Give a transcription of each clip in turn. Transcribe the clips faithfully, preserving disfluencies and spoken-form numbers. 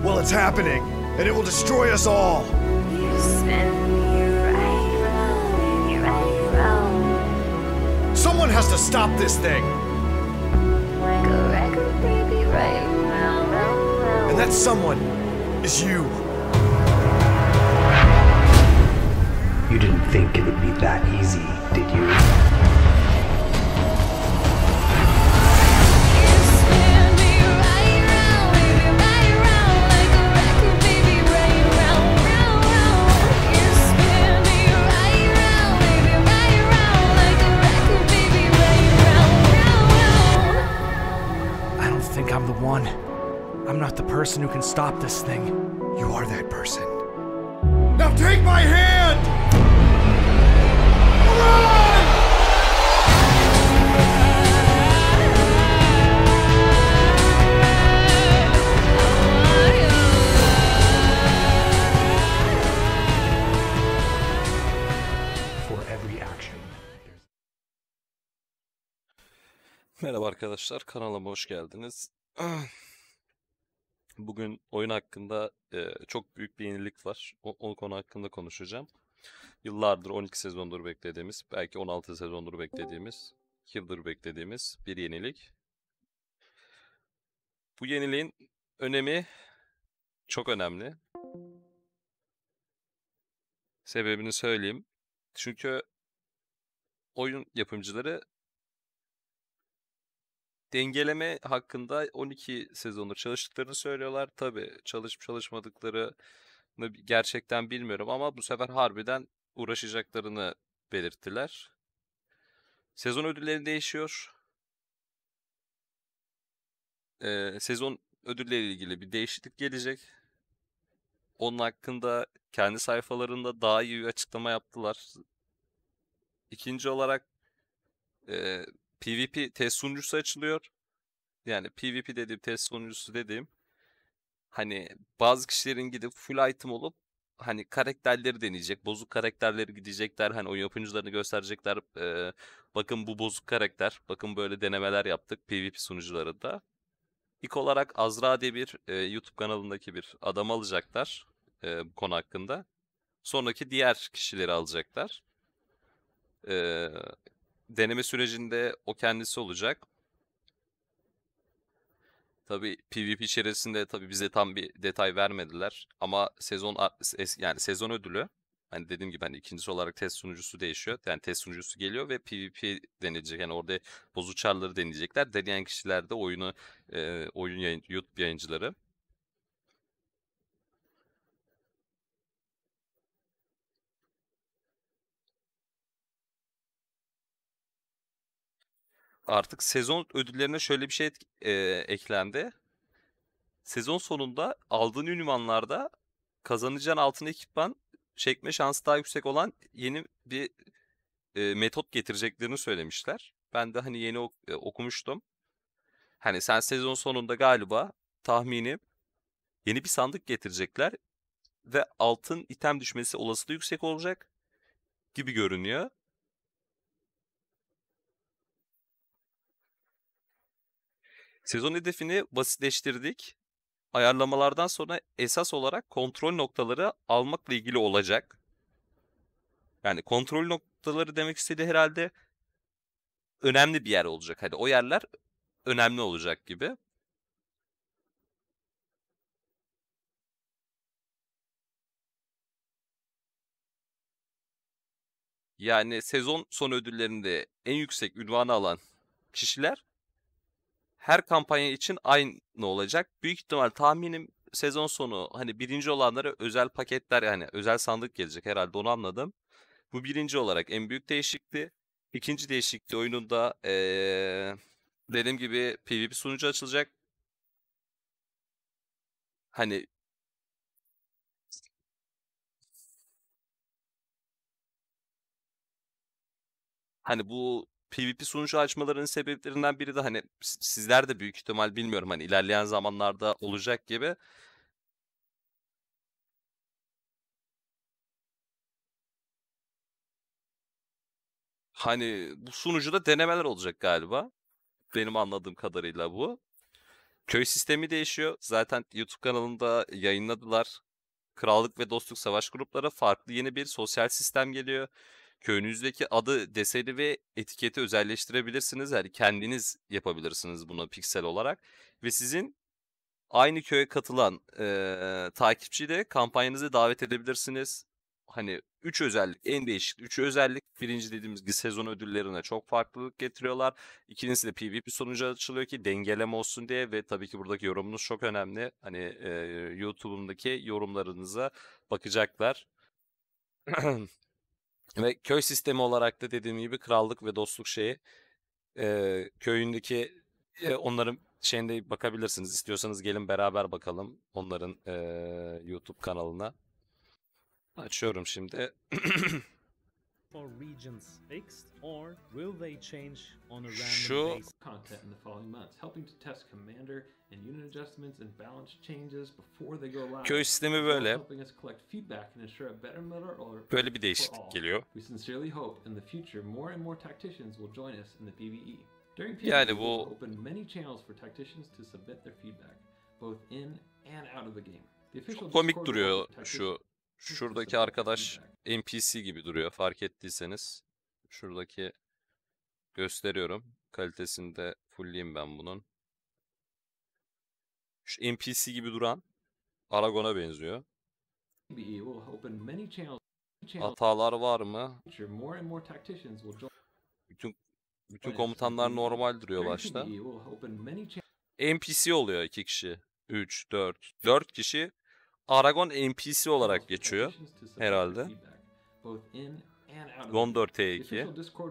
Well, it's happening, and it will destroy us all. You spin me right round, me right round. Someone has to stop this thing. Like a record, baby, right round, round, round. And that someone is you. You didn't think it would be that easy, did you? You spin me right round, baby, right round. Like a record, baby, right round, round, round. You spin me right round, baby, right round. Like a record, baby, right round, round, round. I don't think I'm the one. I'm not the person who can stop this thing. You are that person. Now take my hand! Run! For every action. Merhaba arkadaşlar, kanalıma hoş geldiniz. Bugün oyun hakkında e, çok büyük bir yenilik var. O, o konu hakkında konuşacağım. Yıllardır on iki sezondur beklediğimiz, belki on altı sezondur beklediğimiz, yıldır beklediğimiz bir yenilik. Bu yeniliğin önemi çok önemli. Sebebini söyleyeyim. Çünkü oyun yapımcıları dengeleme hakkında on iki sezondur çalıştıklarını söylüyorlar. Tabii çalışıp çalışmadıklarını gerçekten bilmiyorum ama bu sefer harbiden uğraşacaklarını belirttiler. Sezon ödülleri değişiyor. Ee, sezon ödülleriyle ilgili bir değişiklik gelecek. Onun hakkında kendi sayfalarında daha iyi bir açıklama yaptılar. İkinci olarak e, PvP test sunucusu açılıyor. Yani PvP dediğim, test sunucusu dediğim, hani bazı kişilerin gidip full item olup hani karakterleri deneyecek, bozuk karakterleri gidecekler, hani o yapımcılarını gösterecekler. E, bakın bu bozuk karakter, bakın böyle denemeler yaptık PvP sunucularında. İlk olarak Azra diye bir e, YouTube kanalındaki bir adam alacaklar e, bu konu hakkında. Sonraki diğer kişileri alacaklar. E, deneme sürecinde o kendisi olacak. Tabii PvP içerisinde tabii bize tam bir detay vermediler ama sezon a- es- yani sezon ödülü, hani dediğim gibi hani ikincisi olarak test sunucusu değişiyor. Yani test sunucusu geliyor ve PvP deneyecek. Yani orada bozuk çarları deneyecekler. Deneyen kişiler de oyunu e, oyun yayın, YouTube yayıncıları. Artık sezon ödüllerine şöyle bir şey etk- e, eklendi. Sezon sonunda aldığın ünvanlarda kazanacağın altın ekipman çekme şansı daha yüksek olan yeni bir e, metot getireceklerini söylemişler. Ben de hani yeni ok- e, okumuştum. Hani sen sezon sonunda galiba tahminim yeni bir sandık getirecekler ve altın item düşmesi olasılığı yüksek olacak gibi görünüyor. Sezon hedefini basitleştirdik. Ayarlamalardan sonra esas olarak kontrol noktaları almakla ilgili olacak. Yani kontrol noktaları demek istediği herhalde önemli bir yer olacak. Hani o yerler önemli olacak gibi. Yani sezon son ödüllerinde en yüksek ünvanı alan kişiler her kampanya için aynı olacak. Büyük ihtimal tahminim sezon sonu hani birinci olanlara özel paketler, yani özel sandık gelecek herhalde, onu anladım. Bu birinci olarak en büyük değişikliği. İkinci değişikliği oyununda ee, dediğim gibi PvP sunucu açılacak. Hani hani bu PvP sunucu açmalarının sebeplerinden biri de hani s- sizler de büyük ihtimal, bilmiyorum, hani ilerleyen zamanlarda olacak gibi. Hani bu sunucuda denemeler olacak galiba. Benim anladığım kadarıyla bu. Köy sistemi değişiyor. Zaten YouTube kanalında yayınladılar. Krallık ve dostluk savaş grupları farklı yeni bir sosyal sistem geliyor. Köyünüzdeki adı, deseni ve etiketi özelleştirebilirsiniz. Yani kendiniz yapabilirsiniz bunu piksel olarak. Ve sizin aynı köye katılan eee takipçiyi de kampanyanıza davet edebilirsiniz. Hani üç özellik, en değişik üç özellik. Birinci dediğimiz gibi sezon ödüllerine çok farklılık getiriyorlar. İkincisi de PvP sonucu açılıyor ki dengeleme olsun diye ve tabii ki buradaki yorumunuz çok önemli. Hani eee YouTube'umdaki yorumlarınıza bakacaklar. Ve köy sistemi olarak da dediğim gibi krallık ve dostluk şeyi eee, köyündeki e, onların şeyinde bakabilirsiniz. İstiyorsanız gelin beraber bakalım onların eee, YouTube kanalına. Açıyorum şimdi. For regions fixed, or will they change on a random Şu basis? Content in the following months, helping to test commander and unit adjustments and balance changes before they go live. köy sistemi as well as böyle. helping us collect feedback and ensure a better middle or Böyle bir for değişiklik all. geliyor. We sincerely hope in the future more and more tacticians will join us in the PvE. During Yani PvE, we will bu open many channels for tacticians to submit their feedback, both in and out of the game. The official komik Discord will duruyor open tacticians şu şuradaki arkadaş N P C gibi duruyor fark ettiyseniz. Şuradaki gösteriyorum. Kalitesini de fullleyeyim ben bunun. Şu N P C gibi duran Aragon'a benziyor. PvE will open many channels. Hatalar var mı? Future, more and more tacticians will join. Bütün bütün komutanlar normal duruyor başta. N P C oluyor iki kişi. üç, dört. dört kişi Aragon N P C olarak geçiyor herhalde. on dört T iki.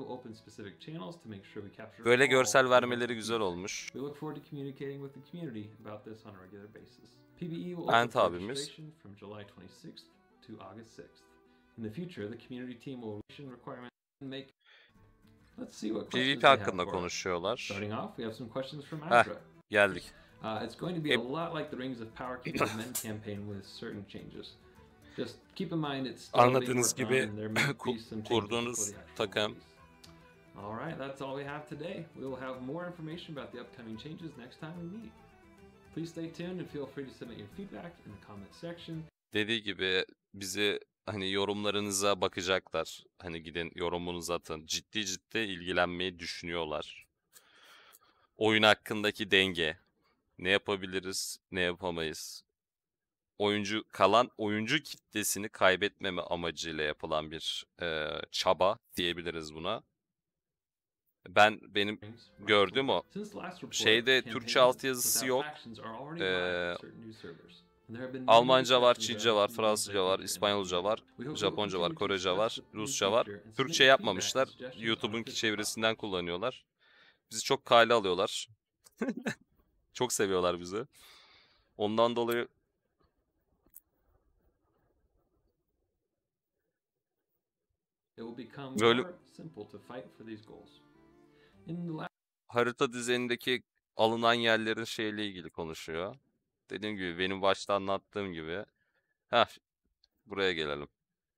Böyle görsel vermeleri güzel olmuş. Ant abimiz. PvP hakkında konuşuyorlar. Starting off, we have some questions from Heh, Azra. geldik. Uh, it's going to be Hep- a lot like the Rings of Power Keeper Men campaign with certain changes. Just keep in mind it's still being Anladığınız worked on gibi and there may be ku- some changes kurduğunuz before the actual takım. release. All right, that's all we have today. We will have more information about the upcoming changes next time we meet. Please stay tuned and feel free to submit your feedback in the comment section. Dediği gibi bizi hani yorumlarınıza bakacaklar. Hani gidin yorumunuzu atın. Ciddi ciddi ilgilenmeyi düşünüyorlar. Oyun hakkındaki denge. Ne yapabiliriz, ne yapamayız. Oyuncu kalan oyuncu kitlesini kaybetmeme amacıyla yapılan bir e, çaba diyebiliriz buna. Ben benim gördüğüm o. Since last report, Şeyde campaigns Türkçe altyazısı without yok. factions are already Ee, live on certain new servers. And there have been many Almanca var, discussions Çince var, around Fransızca var, feature İspanyolca var, We hope you will Japonca var, continue to Korece discuss var, the new Rusça var. feature and submit Türkçe feedback yapmamışlar. and suggestions on YouTube'un official çevresinden kullanıyorlar. Bizi çok kale alıyorlar. Çok seviyorlar bizi. Ondan dolayı It will become Böyle- more simple to fight for these goals. In the last harita düzenindeki alınan yerlerin şeyle ilgili konuşuyor. Dediğim gibi benim başta anlattığım gibi. Heh, buraya gelelim.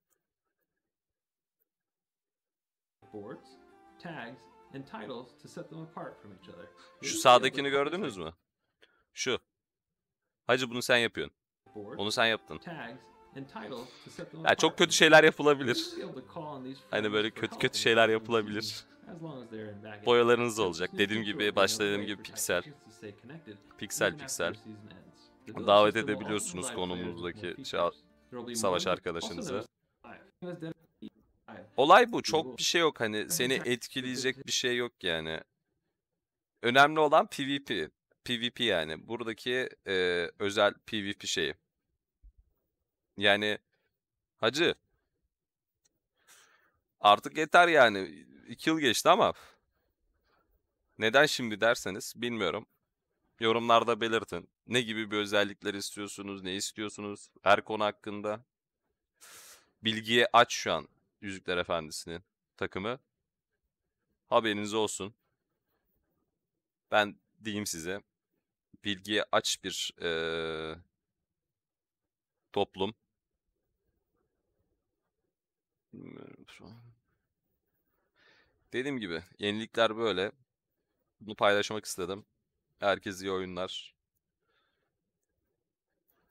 boards, tags, and titles to set them apart from each other. Şu sağdakini gördünüz mü? Şu. Hacı bunu sen yapıyorsun. Onu sen yaptın. Tags and titles to set them Ya çok apart kötü from şeyler each yapılabilir. other. You'll be able to call on these Hani böyle friends for kötü help kötü in şeyler the yapılabilir. seasons, as long as they're in back-end. Boyalarınız Since olacak. this new Dediğim feature gibi will be başta dediğim another gibi way for piksel. tacticians to stay connected, Piksel even after piksel. the season ends. The build Davet system will also edebiliyorsunuz provide players with more konumuzdaki features. ça- There will be savaş more- arkadaşınızı. also there's live. Live. Olay bu. Çok bir şey yok. Hani seni tak- etkileyecek bir şey yok yani. Önemli olan PvP. PvP yani. Buradaki e, özel PvP şeyi. Yani hacı artık yeter yani. İki yıl geçti ama neden şimdi derseniz bilmiyorum. Yorumlarda belirtin. Ne gibi bir özellikler istiyorsunuz, ne istiyorsunuz her konu hakkında. Bilgiye aç şu an Yüzükler Efendisi'nin takımı. Haberiniz olsun. Ben diyeyim size. Bilgiye aç bir eee, toplum. Bilmiyorum şu an. Dediğim gibi yenilikler böyle. Bunu paylaşmak istedim. Herkese iyi oyunlar.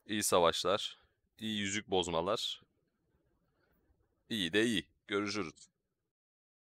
iyi savaşlar, iyi yüzük bozmalar. İyi de iyi. Görüşürüz.